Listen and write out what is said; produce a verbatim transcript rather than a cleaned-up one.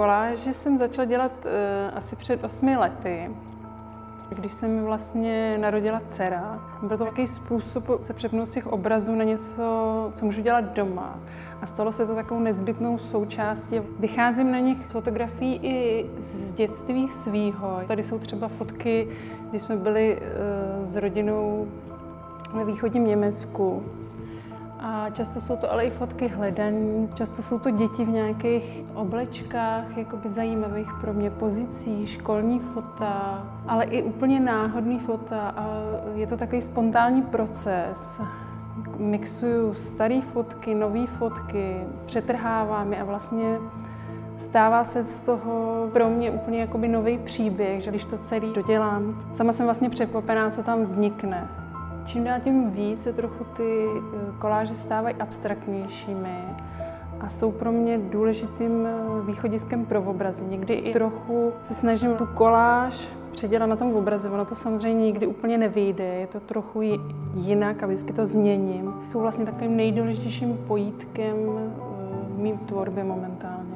Koláže jsem začala dělat uh, asi před osmi lety, když se mi vlastně narodila dcera. Byl to takový způsob se přepnout z těch obrazů na něco, co můžu dělat doma. A stalo se to takovou nezbytnou součástí. Vycházím na nich z fotografií i z dětství svýho. Tady jsou třeba fotky, kdy jsme byli uh, s rodinou ve východním Německu. A často jsou to ale i fotky hledaní, často jsou to děti v nějakých oblečkách, jakoby zajímavých pro mě pozicí, školní fota, ale i úplně náhodný fota. A je to takový spontánní proces. Mixuju staré fotky, nové fotky, přetrhávám je a vlastně stává se z toho pro mě úplně jakoby nový příběh, že když to celý dodělám, sama jsem vlastně překvapená, co tam vznikne. Čím dál tím víc se trochu ty koláže stávají abstraktnějšími a jsou pro mě důležitým východiskem pro obrazy. Někdy i trochu se snažím tu koláž předělat na tom obraze. Ono to samozřejmě nikdy úplně nevyjde, je to trochu jinak a vždycky to změním. Jsou vlastně takovým nejdůležitějším pojítkem mým tvorby momentálně.